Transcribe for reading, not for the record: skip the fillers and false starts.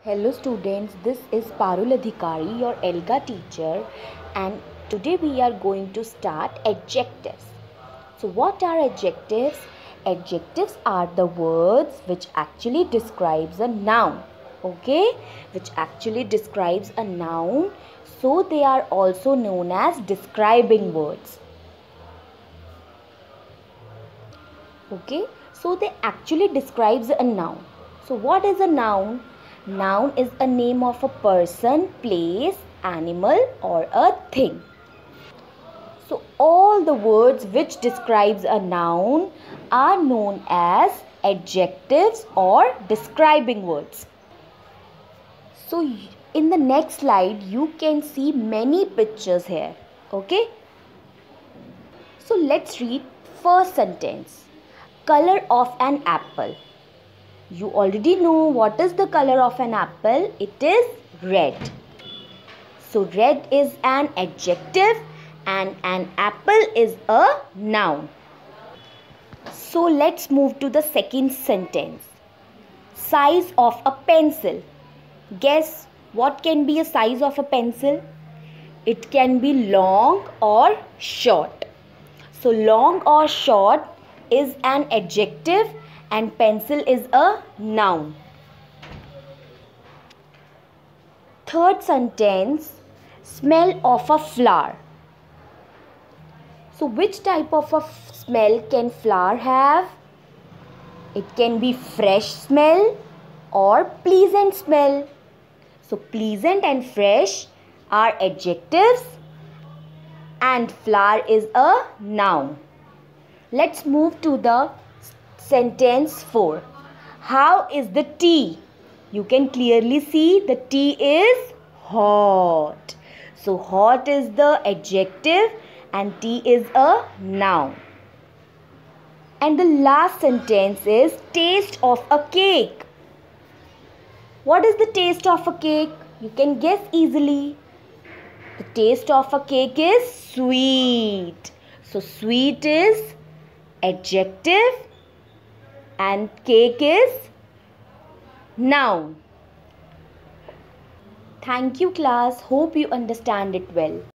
Hello students, this is Parul Adhikari, your ELGA teacher, and today we are going to start adjectives. So what are adjectives? Adjectives are the words which actually describes a noun. Okay? Which actually describes a noun. So they are also known as describing words. Okay? So they actually describes a noun. So what is a noun? Noun is a name of a person, place, animal or a thing. So all the words which describes a noun are known as adjectives or describing words. So in the next slide you can see many pictures here. Okay? So let's read first sentence. Color of an apple. You already know what is the color of an apple. It is red. So red is an adjective and an apple is a noun. So let's move to the second sentence. Size of a pencil. Guess what can be a size of a pencil? It can be long or short. So long or short is an adjective and pencil is a noun. Third sentence, smell of a flower. So which type of a smell can flower have? It can be fresh smell or pleasant smell. So pleasant and fresh are adjectives and flower is a noun. Let's move to the sentence 4. How is the tea? You can clearly see the tea is hot. So hot is the adjective and tea is a noun. And the last sentence is taste of a cake. What is the taste of a cake? You can guess easily. The taste of a cake is sweet. So sweet is adjective and cake is noun. Thank you class. Hope you understand it well.